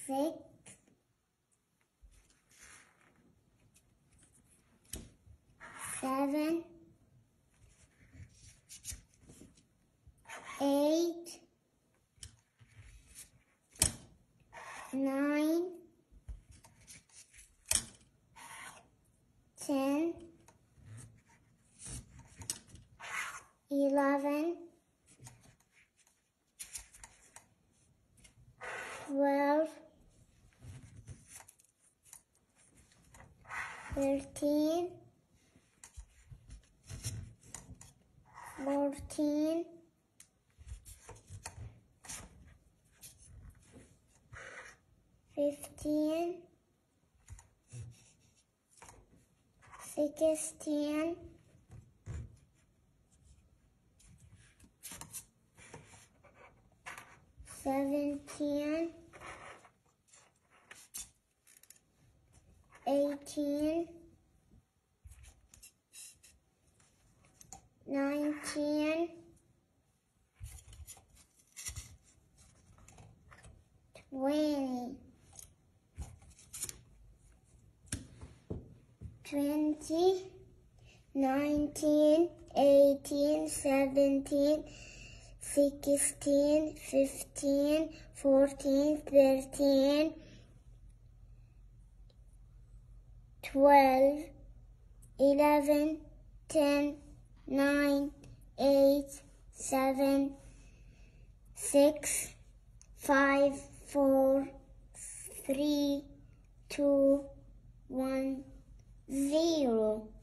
6, 7, 8, 9, 10, 11, 12, 13, 14, 15, 16, 17, 18, 19, 20, 19, 18, 17, 16, 15, 14, 13, 12, 11, 10, 9, 8, 7, 6, 5, 4, 3, 2, 1, 0.